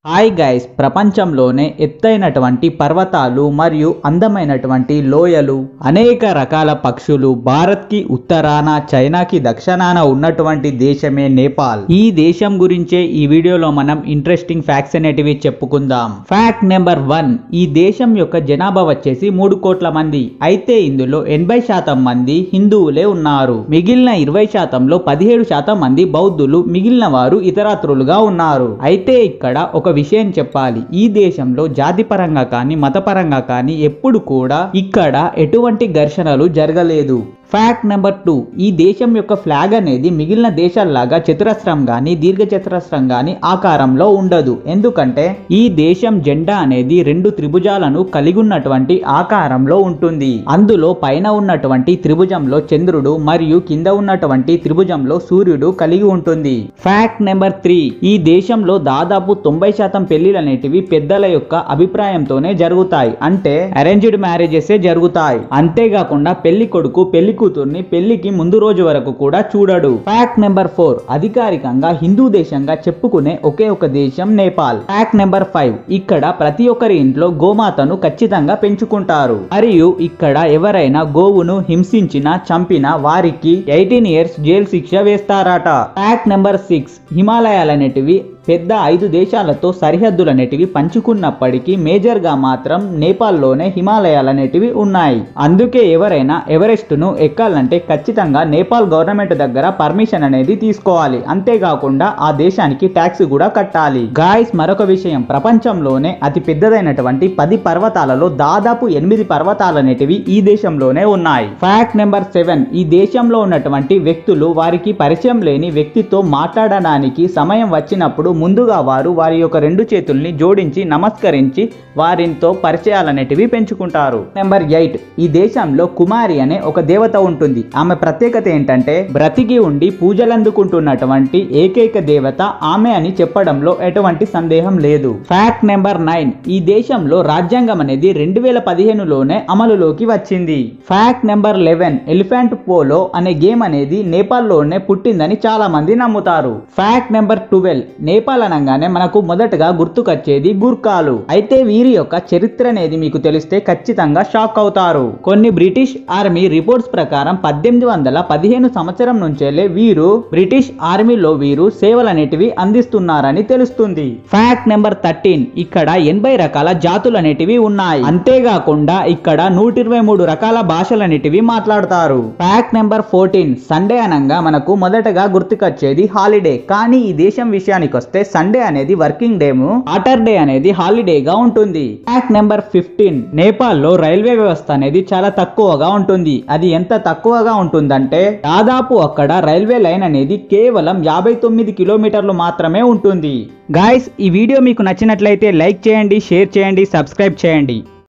Hi guys, ప్రపంచంలోనే ఎత్తైనటువంటి పర్వతాలు మరియు అందమైనటువంటి లోయలు, అనేక రకాల పక్షులు భారత్కి ఉత్తరాన, చైనాకి దక్షిణాన ఉన్నటువంటి దేశమే నేపాల్. ఈ దేశం గురించే ఈ వీడియోలో మనం ఇంట్రెస్టింగ్ ఫ్యాక్ట్స్ అనేటివి చెప్పుకుందాం. ఫ్యాక్ట్ నెంబర్ 1, ఈ దేశం యొక్క జనాభా వచ్చేసి 3 కోట్ల మంది. అయితే ఇందులో 80% మంది హిందువులే ఉన్నారు. మిగిలిన 20%లో 17% మంది బౌద్ధులు, మిగిలిన వారు ఇతరాత్రులుగా ఉన్నారు. అయితే ఇక్కడ ఒక విషయం చెప్పాలి, ఈ దేశంలో జాతిపరంగా కానీ మతపరంగా కానీ ఎప్పుడు కూడా ఇక్కడ ఎటువంటి ఘర్షణలు జరగలేదు. ఫ్యాక్ట్ నెంబర్ 2, ఈ దేశం యొక్క ఫ్లాగ్ అనేది మిగిలిన దేశాల్లాగా చతురస్రం గాని దీర్ఘచతురస్రం గాని ఆకారంలో ఉండదు. ఎందుకంటే ఈ దేశం జెండా అనేది 2 త్రిభుజాలను కలిగి ఉన్నటువంటి ఆకారంలో ఉంటుంది. అందులో పైన ఉన్నటువంటి త్రిభుజంలో చంద్రుడు మరియు కింద ఉన్నటువంటి త్రిభుజంలో సూర్యుడు కలిగి ఉంటుంది. ఫ్యాక్ట్ నెంబర్ 3, ఈ దేశంలో దాదాపు 90% పెళ్లిలు అనేటివి పెద్దల యొక్క అభిప్రాయంతోనే జరుగుతాయి. అంటే అరేంజ్డ్ మ్యారేజెస్ జరుగుతాయి. అంతేకాకుండా పెళ్లి కొడుకు పెళ్లి కూతుర్ని పెళ్లికి ముందు రోజు వరకు కూడా చూడడు. ఫ్యాక్ట్ నెంబర్ 4, అధికారికంగా హిందూ దేశంగా చెప్పుకునే ఒకే ఒక దేశం నేపాల్. ఫ్యాక్ట్ నెంబర్ 5, ఇక్కడ ప్రతి ఒక్కరి ఇంట్లో గోమాతను ఖచ్చితంగా పెంచుకుంటారు. మరియు ఇక్కడ ఎవరైనా గోవును హింసించినా చంపినా వారికి 18 years జైలు శిక్ష వేస్తారట. ఫ్యాక్ట్ నెంబర్ 6, హిమాలయాలనేటివి పెద్ద 5 దేశాలతో సరిహద్దులనేటివి పంచుకున్నప్పటికీ మేజర్ గా మాత్రం నేపాల్లోనే హిమాలయాలనేటివి ఉన్నాయి. అందుకే ఎవరైనా ఎవరెస్ట్ ను ఎక్కాలంటే ఖచ్చితంగా నేపాల్ గవర్నమెంట్ దగ్గర పర్మిషన్ అనేది తీసుకోవాలి. అంతేకాకుండా ఆ దేశానికి ట్యాక్స్ కూడా కట్టాలి. గాయ్స్, మరొక విషయం, ప్రపంచంలోనే అతి పెద్దదైనటువంటి 10 పర్వతాలలో దాదాపు 8 పర్వతాలనేటివి ఈ దేశంలోనే ఉన్నాయి. ఫ్యాక్ట్ నెంబర్ 7, ఈ దేశంలో ఉన్నటువంటి వ్యక్తులు వారికి పరిచయం లేని వ్యక్తితో మాట్లాడడానికి సమయం వచ్చినప్పుడు ముందుగా వారి యొక్క 2 చేతుల్ని జోడించి నమస్కరించి వారితో పరిచయాలనేటివి పెంచుకుంటారు. నెంబర్ 8, ఈ దేశంలో కుమారి అనే ఒక దేవత ఉంటుంది. ఆమె ప్రత్యేకత ఏంటంటే బ్రతికి ఉండి పూజలందుకుంటున్నటువంటి ఏకైక దేవత ఆమె అని చెప్పడంలో ఎటువంటి సందేహం లేదు. ఫ్యాక్ట్ నెంబర్ 9, ఈ దేశంలో రాజ్యాంగం అనేది 2015లోనే అమలులోకి వచ్చింది. ఫ్యాక్ట్ నెంబర్ 11, ఎలిఫెంట్ పోలో అనే గేమ్ అనేది నేపాల్లోనే పుట్టిందని చాలా మంది నమ్ముతారు. ఫ్యాక్ట్ నెంబర్ 12, నేపాల్ అనగానే మనకు మొదటగా గుర్తుకొచ్చేది గూర్ఖాలు. అయితే వీరి యొక్క చరిత్ర అనేది మీకు తెలిస్తే ఖచ్చితంగా షాక్ అవుతారు. కొన్ని బ్రిటిష్ ఆర్మీ రిపోర్ట్స్ ప్రకారం 1815 సంవత్సరం నుంచేలే వీరు బ్రిటిష్ ఆర్మీలో సేవలనేటివి అందిస్తున్నారని తెలుస్తుంది. ఫ్యాక్ట్ నెంబర్ 13, ఇక్కడ 80 రకాల జాతులు అనేటివి ఉన్నాయి. అంతేకాకుండా ఇక్కడ 123 రకాల భాషలనేటివి మాట్లాడతారు. ఫ్యాక్ట్ నెంబర్ 14, సండే అనగా మనకు మొదటగా గుర్తుకొచ్చేది హాలిడే. కానీ ఈ దేశం విషయానికి వస్తే సండే అనేది వర్కింగ్ డే, సాటర్డే అనేది హాలిడేగా ఉంటుంది. ఫ్యాక్ట్ నెంబర్ 15, నేపాల్లో రైల్వే వ్యవస్థ అనేది చాలా తక్కువగా ఉంటుంది. అది ఎంత తక్కువగా ఉంటుందంటే దాదాపు అక్కడ రైల్వే లైన్ అనేది కేవలం 59 కిలోమీటర్లు మాత్రమే ఉంటుంది. గాయ్స్, ఈ వీడియో మీకు నచ్చినట్లయితే లైక్ చేయండి, షేర్ చేయండి, సబ్స్క్రైబ్ చేయండి.